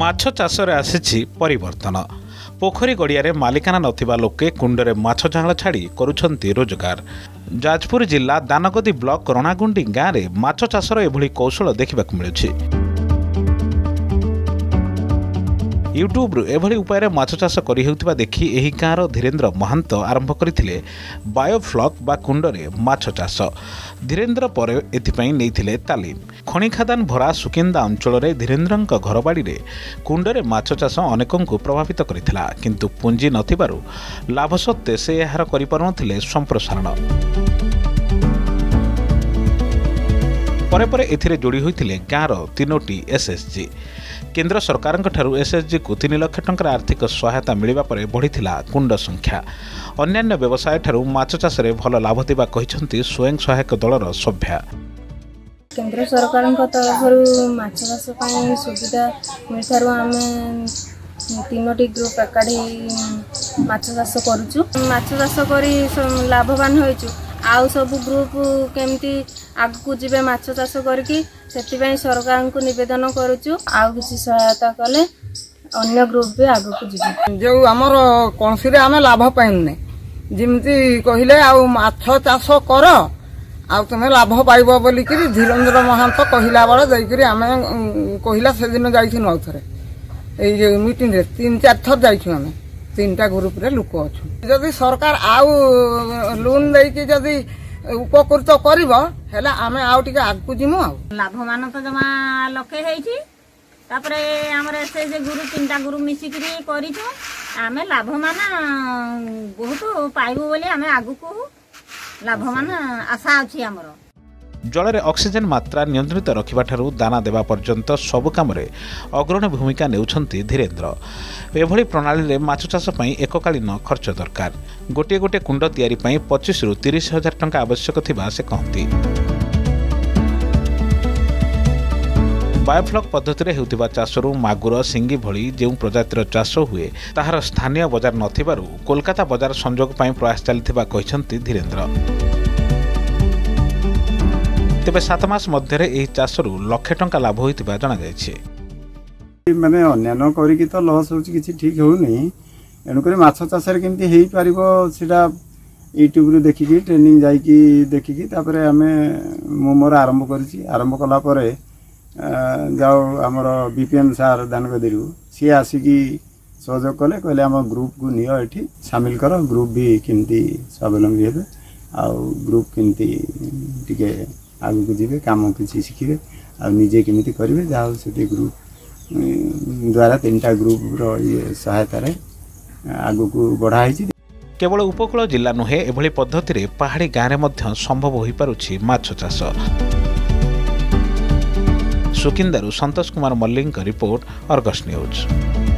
माछ चाषरे आसीछि परिवर्तन। पोखरी गड़िया मालिकाना नथिबा लोके कुंडरे माछ जांगल छाड़ी करुछंती रोजगार। जाजपुर जिला दानगदी ब्लॉक रणागुंडी गाँव में माछ चाषर एभली कौशल देखा मिलुछि। यूट्यूब एभली उपाय माछ चाष करिहेउथिबा देखि एही गाँवर धीरेन्द्र महांत आरंभ करथिले बायोफ्लॉक बा कुंडरे माछ चाष। धीरेन्द्र पर एथिपई नैथिले तालीम। खଣି खादान भरा सुकिंदा अंचल में धीरेन्द्र घरबाड़ी में कुंडरे माछ चाष अनेकंकु प्रभावित करथिला, किंतु पुंजी नथिबारु लाभ सत्त्वे से यार करिपारुनथिले संप्रसारण। परे परे एथिरे जोड़ी होइथिले गाँवर 3टी एसएचजी। केंद्र सरकार एसएचजी को 3 लाख टंकार आर्थिक सहायता मिलवा पर बढ़ीथिला कुंड संख्या। अन्यान्य व्यवसाय ठारू माछ चाषरे भल लाभ देबा कहिसंती स्वयं सहायक दलर सभ्या। केंद्र सरकार तरफ माछ चाष पाई सुविधा मिलथारु आमे 3टी ग्रुप एकाठी माछ चाष करूछु। माछ चाष करी लाभवान होइछु। आउ सब ग्रुप केमती आगु जीवे माछ चाष करके सेतिबई सरकार को निवेदन करूछु। आउ किसी सहायता कले अन्य ग्रुप भी आगु को जीवे। जो हमर कोनसी रे आमे लाभ पाइने जिमती कहिले आउ माछ चाष कर आ तुमे लाभ पाइबो बोली कि धीरेन्द्र महांत कहिला बळे जाई करी आमे कहिला से दिन जाइथिन आउथरे एई जे मीटिंग रे 3-4 थर जाइछु। आमे 3टा ग्रुप रे लोक अछु। जदि सरकार आउ लोन देई कि जदि उपकृत करिवो हेला आमे आउ टिके आगु जिमु। आउ लाभवान तो जमा लखे हेछि। तापरे हमरे से जे गुरु 3टा गुरु मिसी करी करिछु। आमे लाभवान बहुत पाइबो बोली आमे आगु को लाभवान आशा अछि। हमरो जल में ऑक्सीजन मात्रा नियंत्रित रखा ठारू दाना देवा पर्यंत सबु काम अग्रणी भूमिका नेउछंती धीरेन्द्र। एभली प्रणाली में माछ चाष एककालीन खर्च दरकार। गोटे गोटे कुंड तैयारी 25 ରୁ 30 हजार टंका आवश्यक थिबा से कहती। बायोफ्लॉक पद्धति हेउथिबा चाषरू मागुर सिंगी भली जो प्रजातिर चाष हुए ताहार स्थानीय बजार नथिबारु कोलकाता बजार संजोग प्रयास चलिथिबा कहिसंती धीरेन्द्र। तेबे 7 मास मध्य एही चाषरू लाख टंका लाभ होइतिबा जणा जायछि। माने अन्यान्य करिकि तो लॉस होछि किछि ठीक होउनी। एनुकरी माछ चाषरे केमति हेई पारिबो सेटा यूट्यूब रे देखिकि ट्रेनिंग जाइकि देखिकि तापरे हमें मोर आरंभ करछि। आरंभ कला परे जाओ हमर बीपीएम सार दानगदिरु सी आसिकि सहयोग कले कहले हम ग्रुप को नियो एठी शामिल करो। ग्रुप भी केमति स्वावलंबी हेबे आ ग्रुप केमति टिके आगु को जीवे काम किसी शिखिबे आ निजे केमिति करिवे जाओ से ग्रुप द्वारा 3टा ग्रुप रो ये सहायता रे आगु को बढ़ाई छी। केवल उपकूल जिला नुहे एभली पद्धति रे पहाड़ी गाँव में मध्य संभव होई पारुछि माछ चाष। सुकिंदारू Santosh Kumar Mallik report, Argus news.